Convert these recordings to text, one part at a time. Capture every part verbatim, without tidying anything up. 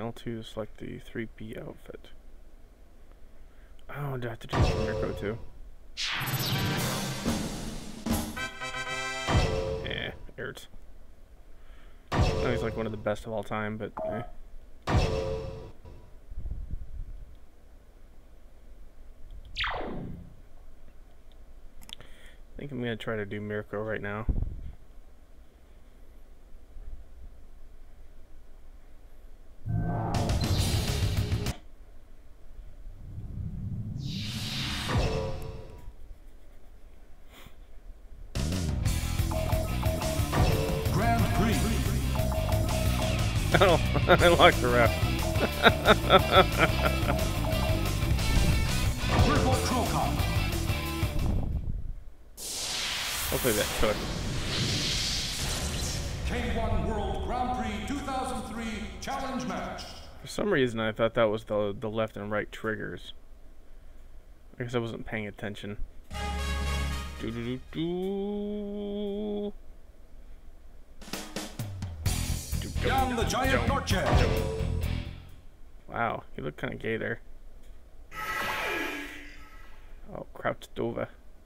L two to select the three B outfit. Oh, do I have to change the Mirko too? Yeah, hurts. I know he's like one of the best of all time, but eh. I think I'm gonna try to do Mirko right now. Grand Prix. Oh, I locked the ref. Hopefully that took. K one World Grand Prix two thousand three Challenge Match. For some reason, I thought that was the the left and right triggers. I guess I wasn't paying attention. Do do do do. Jan the Giant Norche. Wow, he looked kind of gay there. Oh, Crouch Dova.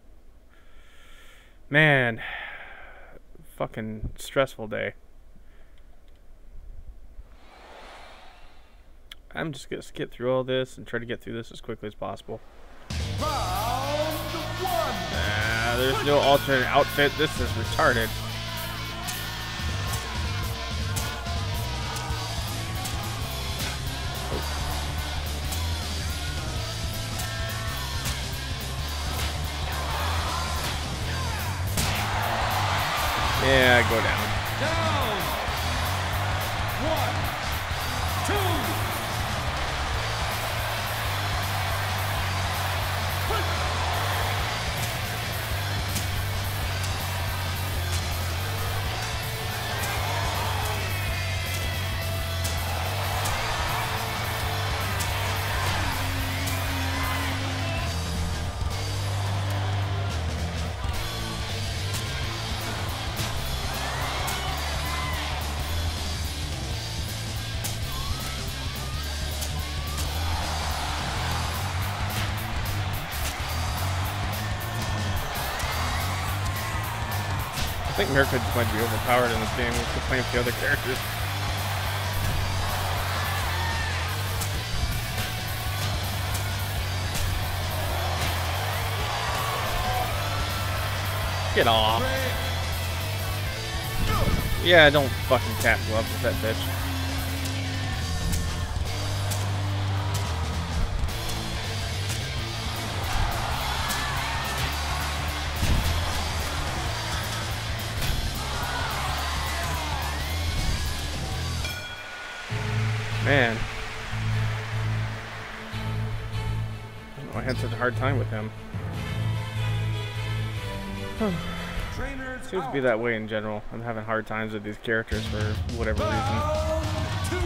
Man, fucking stressful day. I'm just gonna skip through all this and try to get through this as quickly as possible. Round one. Nah, there's no alternate outfit. This is retarded. Yeah, go down. Down. One, two. I think Mirko just might be overpowered in this game with playing with the other characters. Get off. Yeah, don't fucking tap gloves with that bitch. Man. I didn't know I had such a hard time with him. Seems to be that way in general. I'm having hard times with these characters for whatever reason.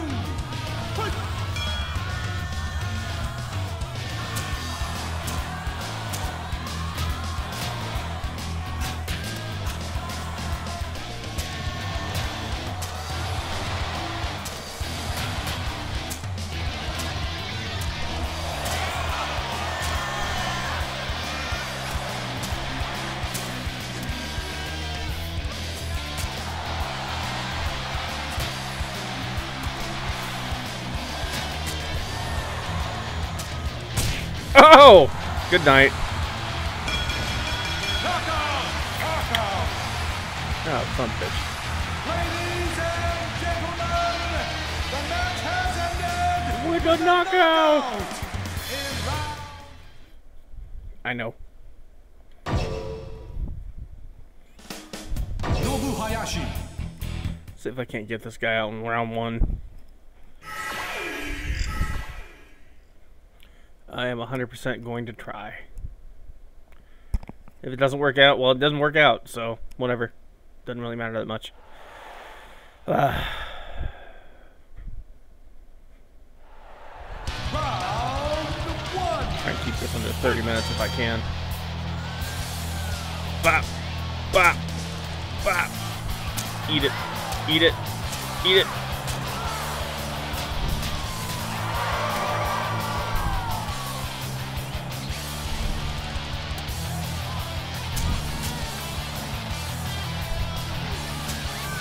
Oh! Good night. Oh, son of a bitch. Ladies and gentlemen, the match has ended With a knockout! I know. Nobu Hayashi. See if I can't get this guy out in round one. I am one hundred percent going to try. If it doesn't work out, well, it doesn't work out, so whatever. Doesn't really matter that much. Uh. Try and keep this under thirty minutes if I can. Bop! Bop! Bop! Eat it! Eat it! Eat it!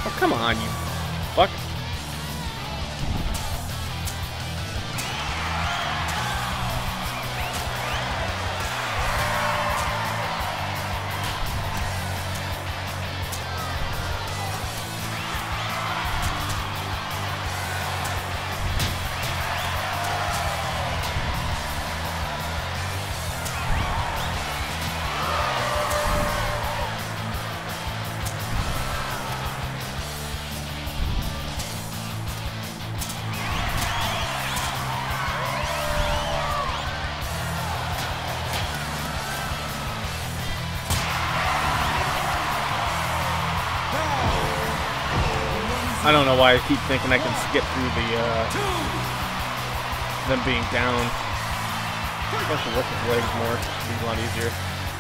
Oh, come on, you fuck. I don't know why I keep thinking I can skip through the, uh, them being down. I should work his legs more. It'd be a lot easier.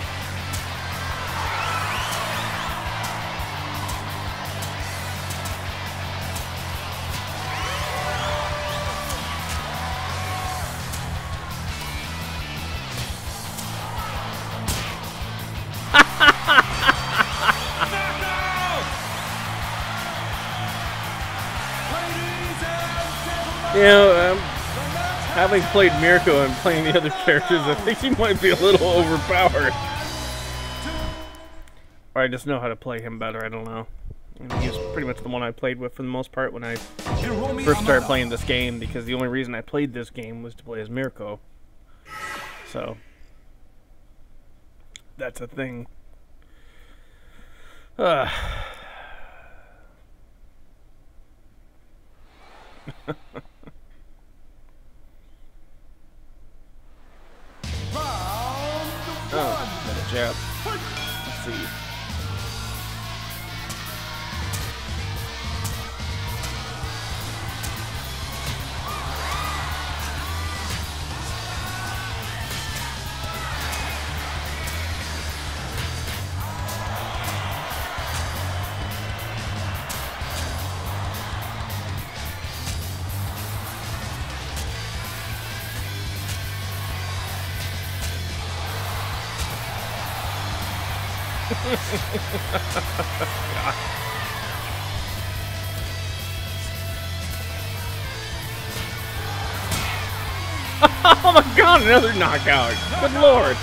You know, um, having played Mirko and playing the other characters, I think he might be a little overpowered. Or I just know how to play him better, I don't know. I mean, he was pretty much the one I played with for the most part when I first started playing this game, because the only reason I played this game was to play as Mirko. So, that's a thing. Uh. Oh, another jab. Let's see. Oh my god, another knockout! Good lord!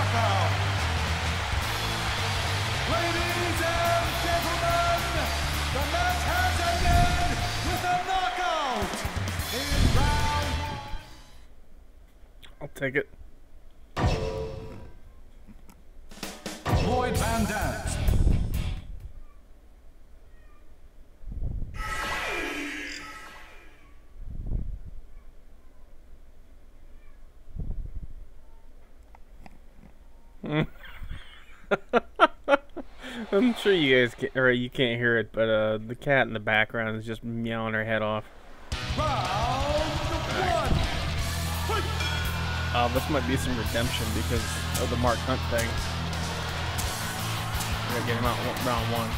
Ladies and gentlemen, the match has ended with a knockout in round. I'll take it. Lloyd Van Dant. I'm sure you guys can, or you can't hear it, but uh, the cat in the background is just meowing her head off. Round one. Uh, this might be some redemption because of the Mark Hunt thing. We're gonna get him out in round one.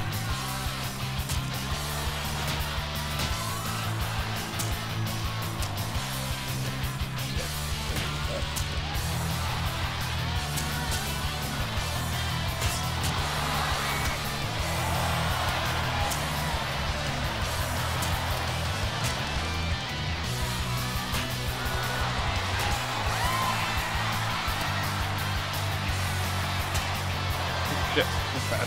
Shit, that's bad.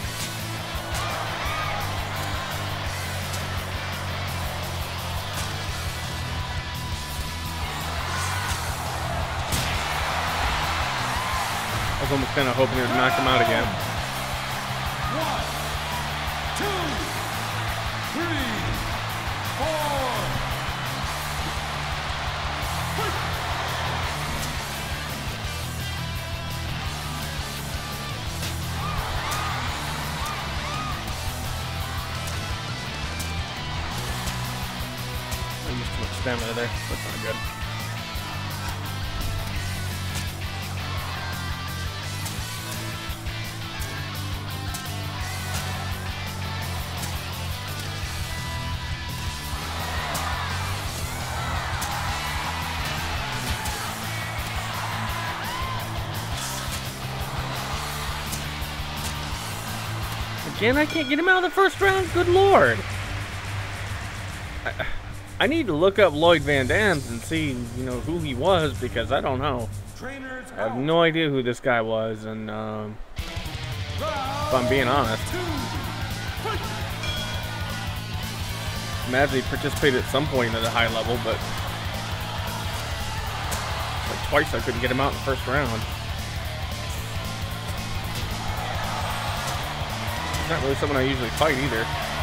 I was almost kind of hoping it would knock him out again. One, two, three, four. I used too much stamina there. That's not good. Again, I can't get him out of the first round? Good lord. I, I need to look up Lloyd Van Dam's and see, you know, who he was, because I don't know. I have no idea who this guy was, and um, if I'm being honest, imagine he participated at some point at a high level, but like twice I couldn't get him out in the first round. He's not really someone I usually fight either.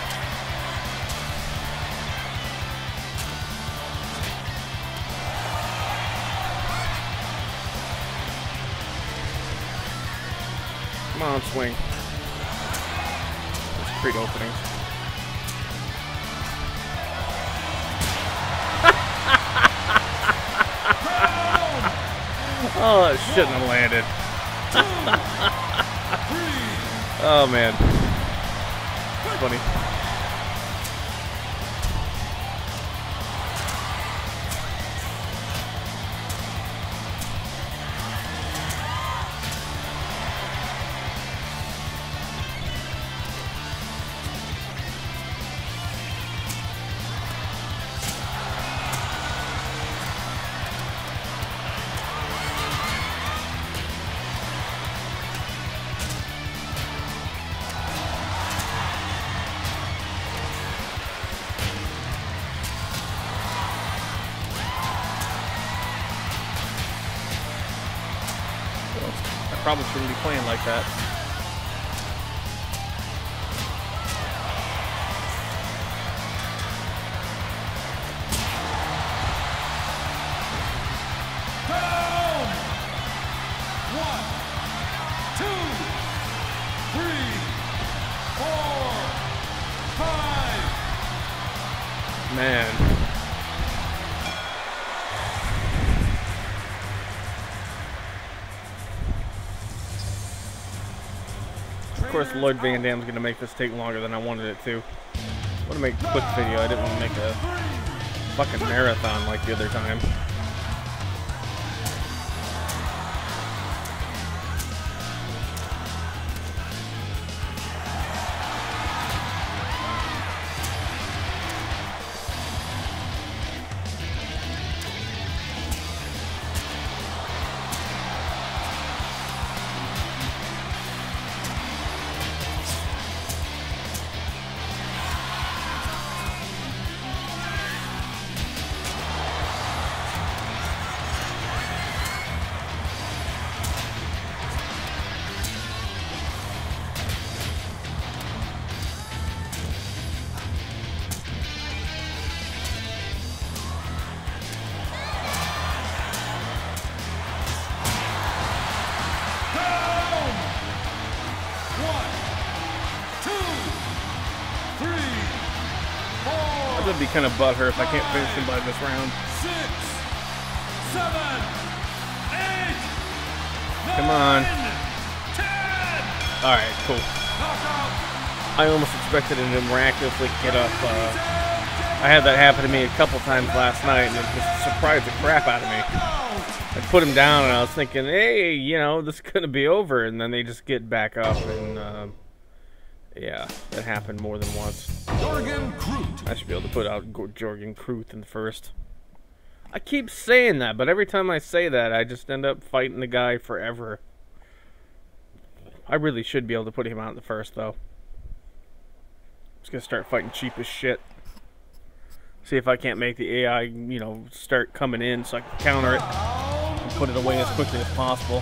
Come on, swing. There's Prix openings. Oh, it shouldn't have landed. Oh, man. That's funny. I probably shouldn't be playing like that. Down! One, two, three, four, five. Man. Of course, Lloyd Van Dam's going to make this take longer than I wanted it to. I want to make a quick video. I didn't want to make a fucking marathon like the other time. I'm gonna be kind of butthurt if I can't finish him by this round. Six, seven, eight, Come on. nine, ten. Alright, cool. I almost expected him to miraculously get up. Uh, I had that happen to me a couple times last night, and it just surprised the crap out of me. I put him down, and I was thinking, hey, you know, this is gonna be over, and then they just get back up, and uh, yeah, that happened more than once. I should be able to put out Jorgen Kruth in the first. I keep saying that, but every time I say that, I just end up fighting the guy forever. I really should be able to put him out in the first, though. I'm just gonna start fighting cheap as shit. See if I can't make the A I, you know, start coming in so I can counter it and put it away as quickly as possible.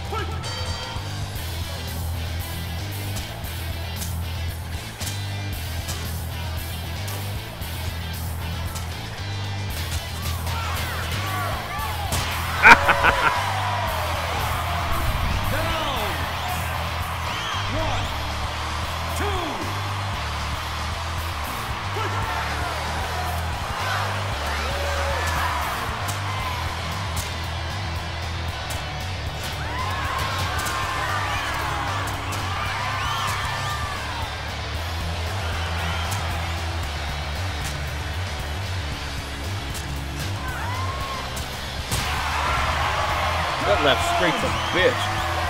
That left straight's a bitch.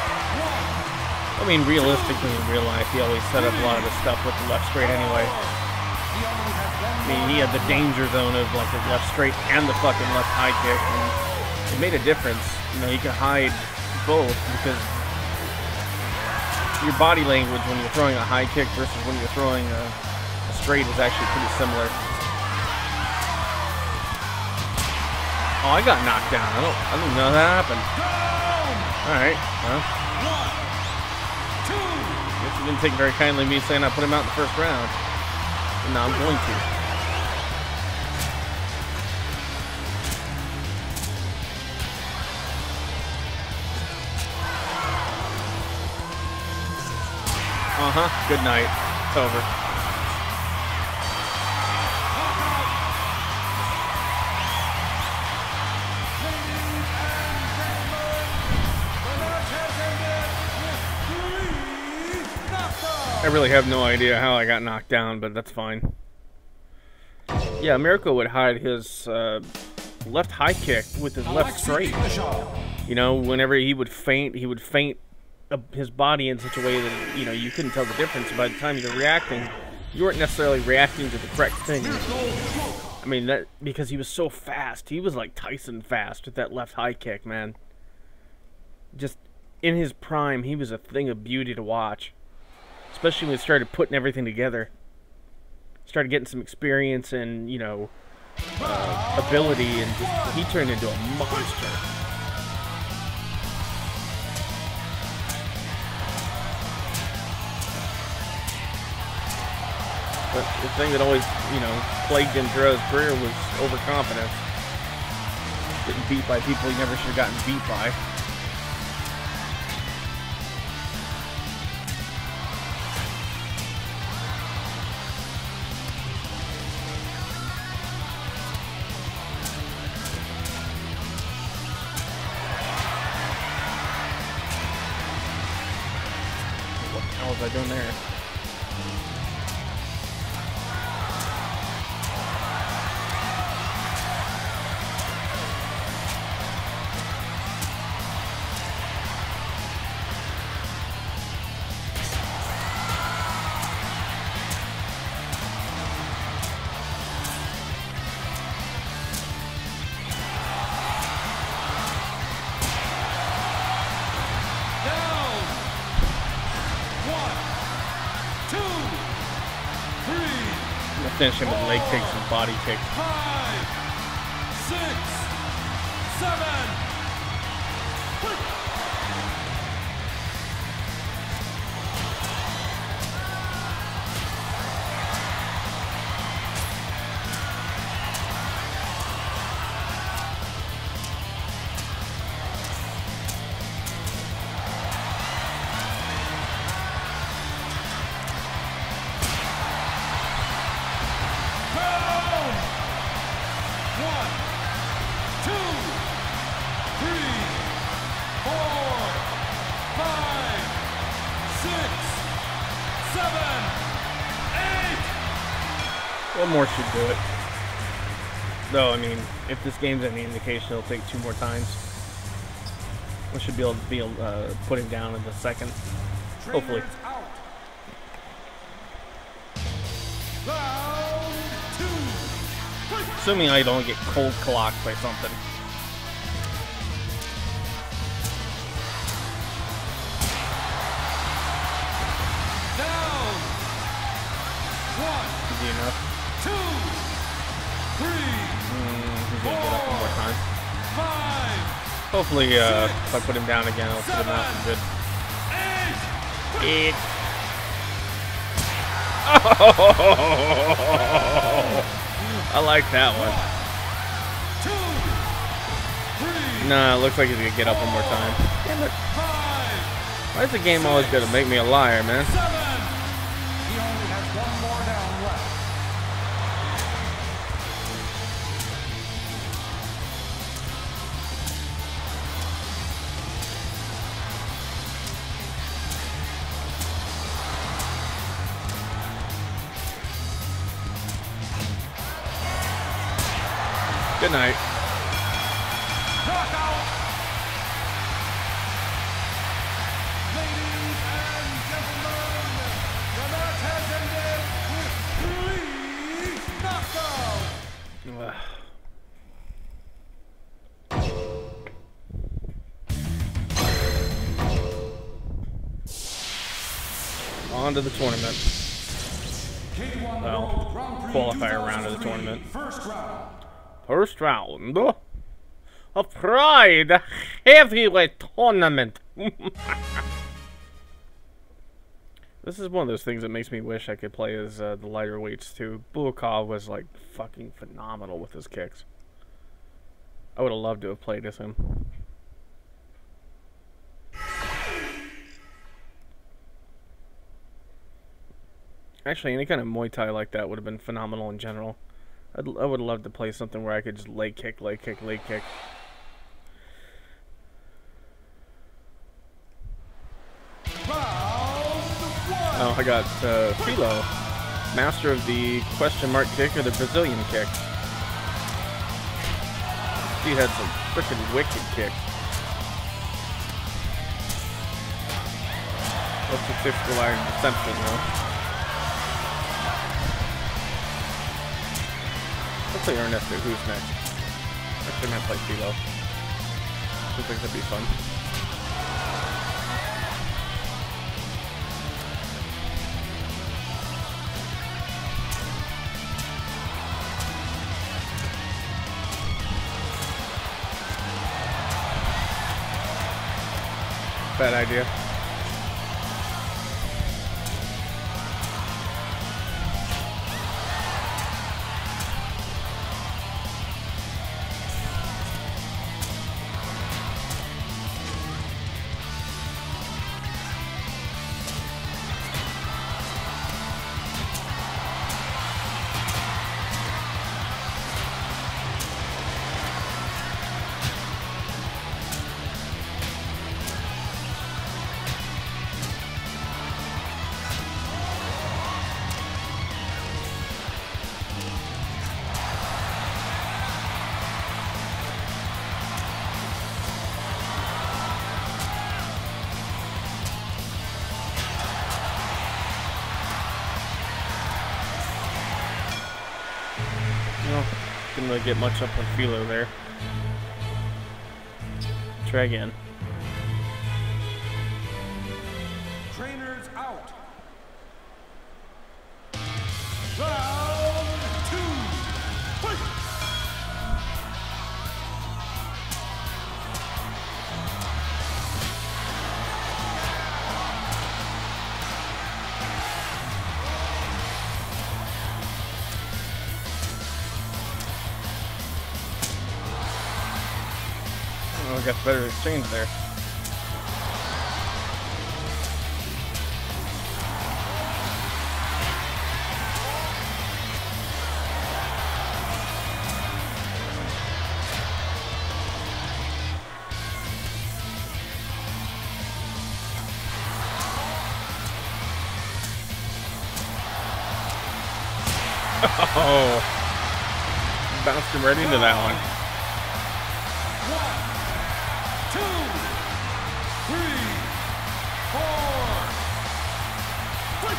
I mean, realistically, in real life, he always set up a lot of his stuff with the left straight anyway. I mean, he had the danger zone of like the left straight and the fucking left high kick, and it made a difference. You know, he could hide both because your body language when you're throwing a high kick versus when you're throwing a, a straight is actually pretty similar. Oh, I got knocked down. I don't, I didn't know that happened. All right, well, guess you didn't take very kindly me saying I put him out in the first round. And now I'm going to. Uh-huh. Good night. It's over. I really have no idea how I got knocked down, but that's fine. Yeah, Mirko would hide his uh, left high kick with his left straight. You know, whenever he would feint, he would feint uh, his body in such a way that, you know, you couldn't tell the difference. By the time you're reacting, you weren't necessarily reacting to the correct thing. I mean, that because he was so fast. He was like Tyson fast with that left high kick, man. Just in his prime, he was a thing of beauty to watch. Especially when he started putting everything together. Started getting some experience and, you know, uh, ability, and just, he turned into a monster. But the thing that always, you know, plagued him throughout his career was overconfidence. Getting beat by people he never should have gotten beat by. What was I doing there? Finish him with leg kicks and body kicks. Five, six, seven. One more should do it. Though, I mean, if this game's any indication, it'll take two more times. We should be able to be able, uh, put him down in the second. Hopefully. Assuming I don't get cold clocked by something. Down. One. Easy enough. Two. Three. Mm, he's gonna get up one more time. Five. Hopefully, uh, if I put him down again, I'll put him out and good. Eight. Eight. Oh, I like that one. Two. Three. Nah, it looks like he's gonna get up one more time. Damn it. Five. Why is the game always gonna make me a liar, man? Seven. He only has one more down left. Good night. Knockout. Ladies and gentlemen, the match has ended with three knockouts. On to the tournament. K one Well, World Grand Prix qualifier round of the two thousand three, tournament. First round. First round of Prix heavyweight tournament. This is one of those things that makes me wish I could play as uh, the lighter weights too. Bulakov was like fucking phenomenal with his kicks. I would have loved to have played as him. Actually, any kind of Muay Thai like that would have been phenomenal in general. I'd, I would have loved to play something where I could just leg kick, leg kick, leg kick. Oh, I got uh, Philo, master of the question mark kick or the Brazilian kick. He had some freaking wicked kicks. What's the fifth iron deception though? Let's play Ernesto. Who's next? Actually, I might play Philo. Seems like that'd be fun. Bad idea. Didn't really get much up with Philo there. Try again. Trainers out. Round two. Fight. Oh, we got better exchange there. Oh, bounced him right into that one. Two, three, four. Fight.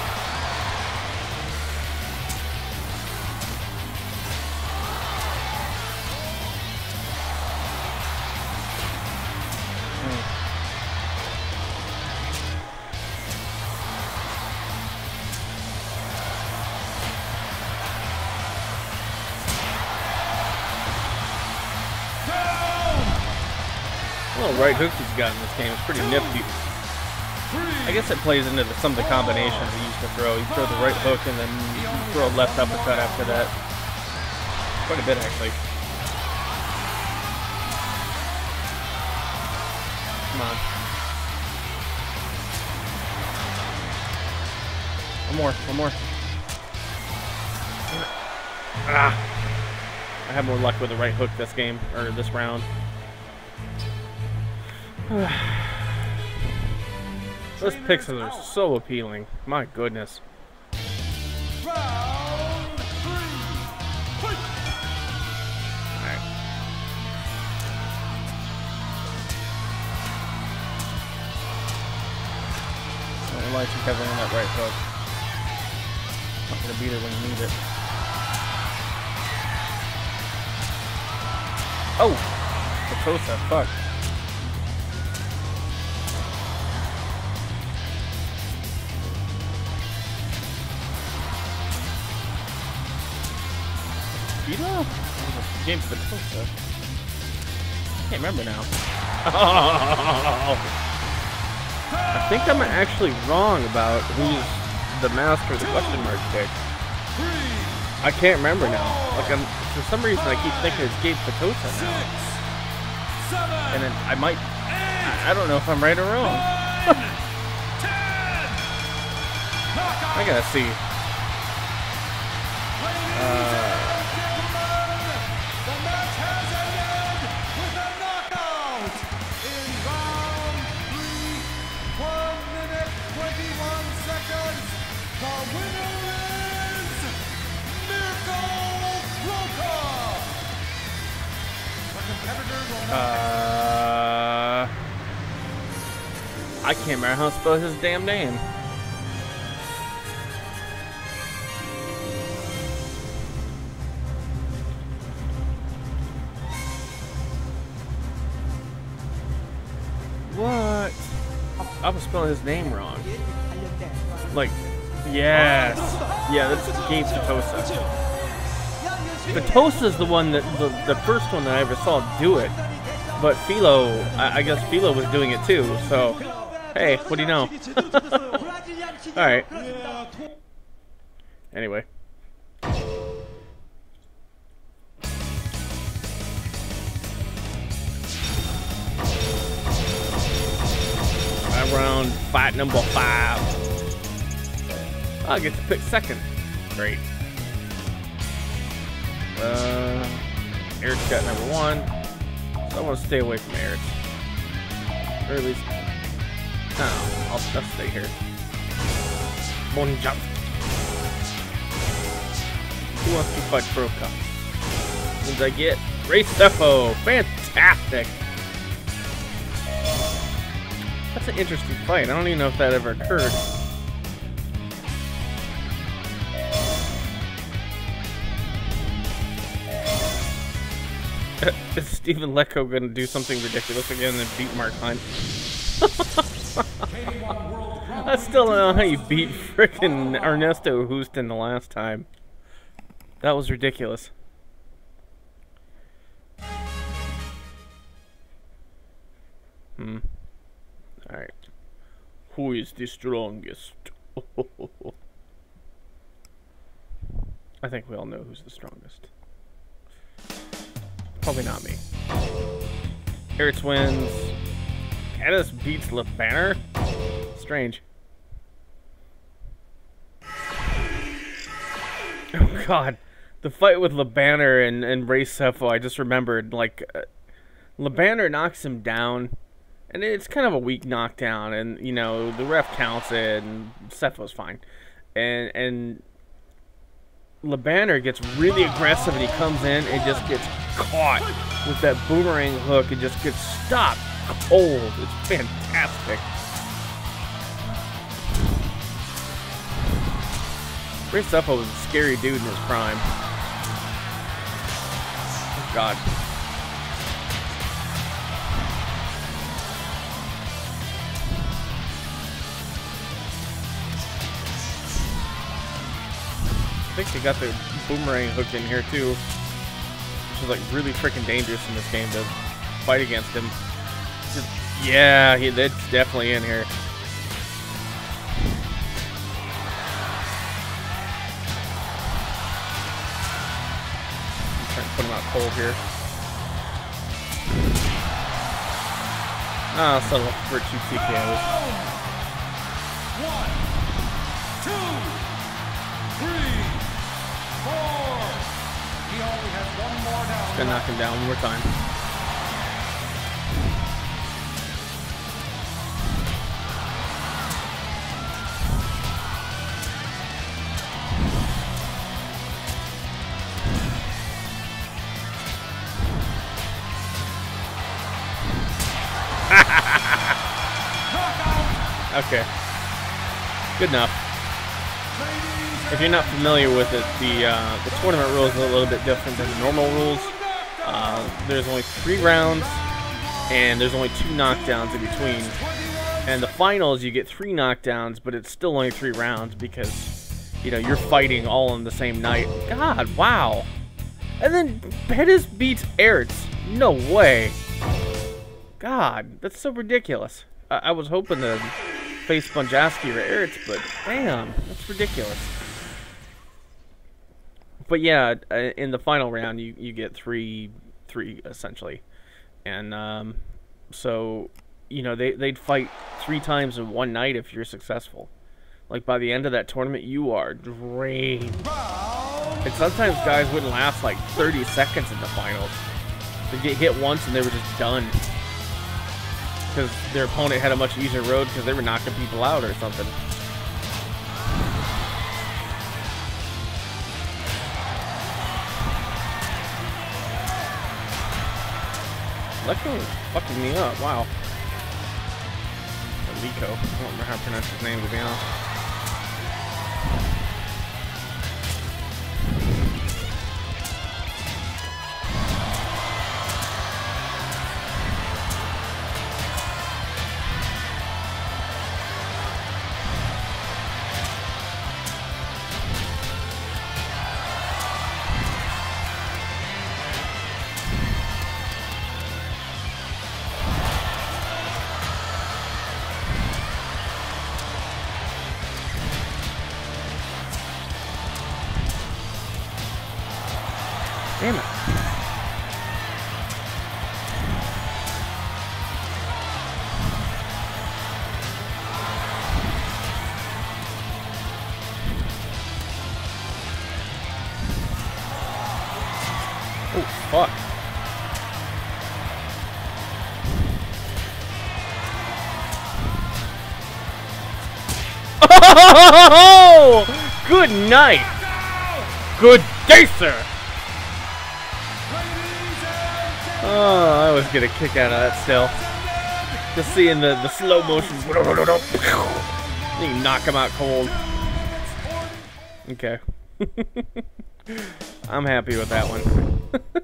Little right hook he's got in this game is pretty nifty. I guess it plays into the, some of the combinations he used to throw. You throw the right hook and then you throw a left uppercut after that. Quite a bit, actually. Come on. One more, one more. Ah. I have more luck with the right hook this game, or this round. Those pixels are so appealing. My goodness. Round three. Fight. Alright. I don't like you covering that right hook. Not gonna beat it when you need it. Oh! Satosa, fuck. Filo? James Batista. I can't remember now. I think I'm actually wrong about who's the master of the question mark kick. I can't remember now. Like, I'm, for some reason, I keep thinking it's Gabe Patosa now. And then I might... I, I don't know if I'm right or wrong. I gotta see. Uh... The winner is Mirko. The competitors will now Uh, I can't remember how to spell his damn name. What? I was spelling his name wrong. Like, yes. Yeah, that's Gabe Patosa. Patosa's the one that, the, the first one that I ever saw do it. But Philo, I, I guess Philo was doing it too, so, hey, what do you know? Alright. Anyway. Round fight number five. I get to pick second. Great. Uh, Eric's got number one. So I want to stay away from Eric. Or at least, no, I'll, I'll stay here. Morning jump. Who wants to fight Broka? Means I get Ray Cepho. Fantastic. That's an interesting fight. I don't even know if that ever occurred. Is Stephen Lecco going to do something ridiculous again and beat Mark Hunt? I still don't know how you beat frickin' Ernesto Houston the last time. That was ridiculous. Hmm. Alright. Who is the strongest? I think we all know who's the strongest. Probably not me. Ertz wins. Caddis beats LeBanner? Strange. Oh god. The fight with LeBanner and, and Ray Cepho, I just remembered, like, uh, LeBanner knocks him down. And it's kind of a weak knockdown, and you know the ref counts it, and Cepho's fine. And and LeBanner gets really aggressive, and he comes in and just gets caught with that boomerang hook, and just gets stopped cold. It's fantastic. Ray Cepho was a scary dude in his prime. Oh God. I think they got the boomerang hook in here too, which is like really freaking dangerous in this game to fight against him. Just, yeah, he, that's definitely in here. I'm trying to put him out cold here. Ah, I'll settle for two T K Os. One, two, three. Four. He only has one more down. Gonna knock him down one more time. Okay. Good enough. If you're not familiar with it, the uh, the tournament rules are a little bit different than the normal rules. Uh, there's only three rounds, and there's only two knockdowns in between. And the finals, you get three knockdowns, but it's still only three rounds because, you know, you're fighting all on the same night. God, wow. And then Pettis beats Ertz. No way. God, that's so ridiculous. I, I was hoping to face Bunjaski or Ertz, but damn, that's ridiculous. But yeah, in the final round, you, you get three, three essentially. And um, so, you know, they, they'd fight three times in one night if you're successful. Like, by the end of that tournament, you are drained. And sometimes guys wouldn't last like thirty seconds in the finals. They'd get hit once and they were just done. Because their opponent had a much easier road because they were knocking people out or something. That guy was fucking me up, wow. Mirko, I don't remember how to pronounce his name, to be honest. Damn it. Oh, fuck. Oh, good night. Good day, sir. Oh, I was getting a kick out of that still. Just seeing the, the slow motion. You knock him out cold. Okay. I'm happy with that one.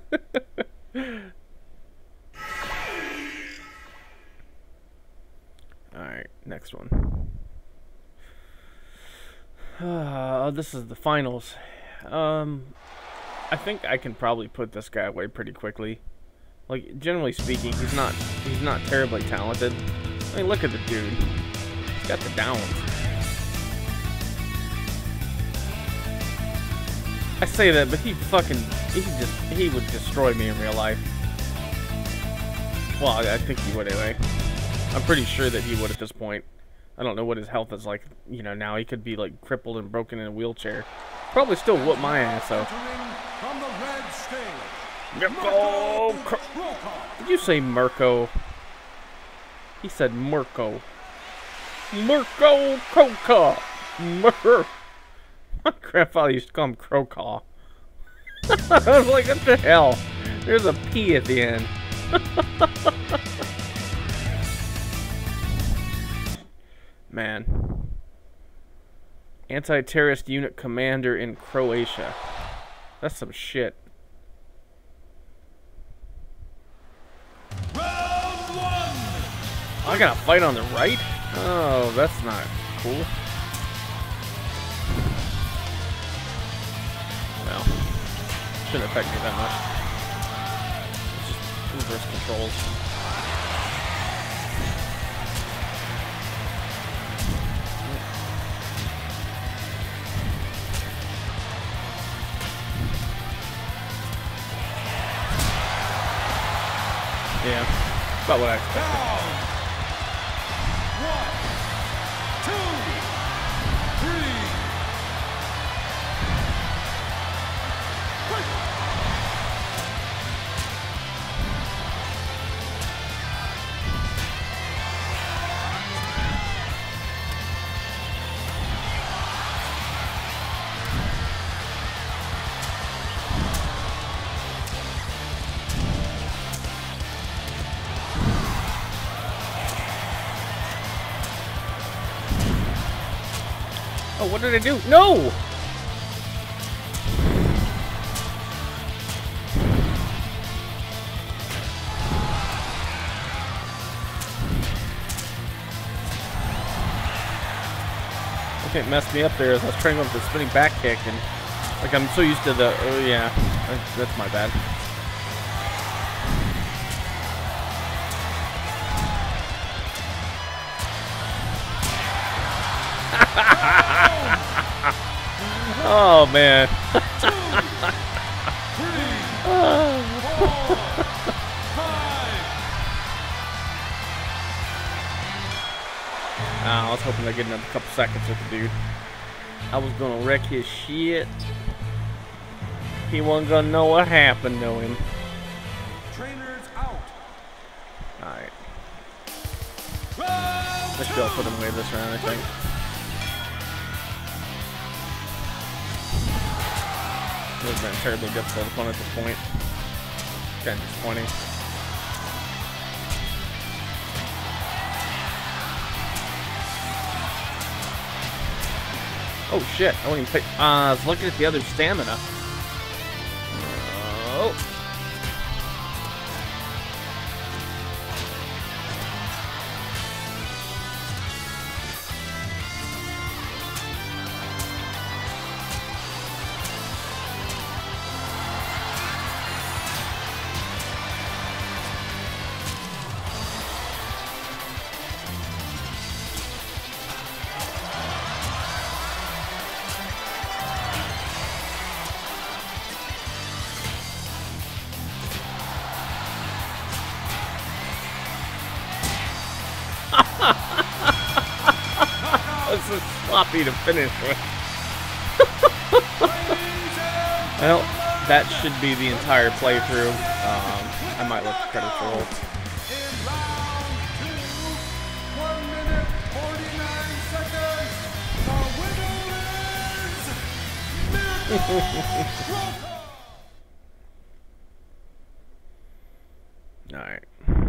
Alright, next one. Uh, this is the finals. Um, I think I can probably put this guy away pretty quickly. Like, generally speaking, he's not he's not terribly talented. I mean, look at the dude. He's got the downs. I say that, but he fucking he just he would destroy me in real life. Well, I, I think he would anyway. I'm pretty sure that he would at this point. I don't know what his health is like, you know, now. He could be like crippled and broken in a wheelchair. Probably still whoop my ass though. From the red stage. Mirko! Did you say Mirko? He said Mirko. Mirko Crocaw. Mir. My grandfather used to call him Crocaw. I was like, what the hell? There's a P at the end. Man. Anti-terrorist unit commander in Croatia. That's some shit. Round one. I got a fight on the right? Oh, that's not cool. Well, shouldn't affect me that much. It's just reverse controls. Yeah, about what I expected. One, two, three. Oh, what did I do? No! I think it messed me up there as I was trying to go with the spinning back kick and Like, I'm so used to the... Oh, yeah. That's my bad. Oh, man. Ah, I was hoping I'd get another couple seconds with the dude. I was gonna wreck his shit. He wasn't gonna know what happened to him. Trainers out. Alright. I should be able to put him away this round, I think. It would have been terribly difficult to at this point. Kind of disappointing. Oh shit, I wouldn't even pick. Uh, I was looking at the other stamina. Oh. This is sloppy to finish with. Well, that should be the entire playthrough. Um, I might let the credits roll. All right.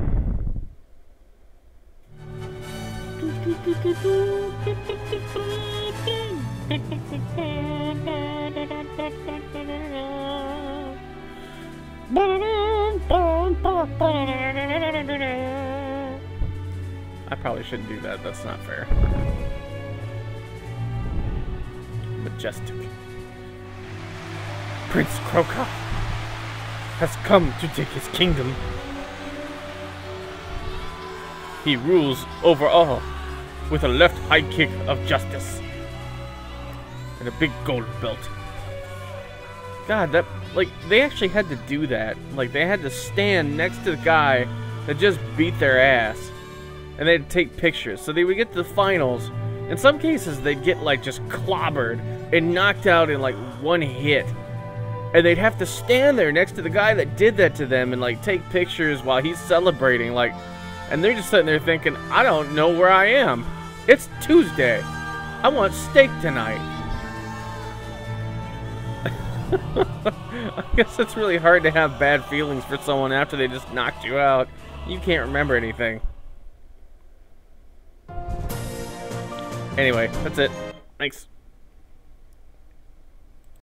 I probably shouldn't do that. That's not fair. Majestic. Prince Croca has come to take his kingdom. He rules over all with a left high kick of justice and a big gold belt. God, that, like, they actually had to do that. Like, they had to stand next to the guy that just beat their ass, and they'd take pictures. So they would get to the finals. In some cases, they'd get, like, just clobbered and knocked out in, like, one hit. And they'd have to stand there next to the guy that did that to them and, like, take pictures while he's celebrating, like, and they're just sitting there thinking, I don't know where I am. It's Tuesday. I want steak tonight. I guess it's really hard to have bad feelings for someone after they just knocked you out. You can't remember anything. Anyway, that's it. Thanks.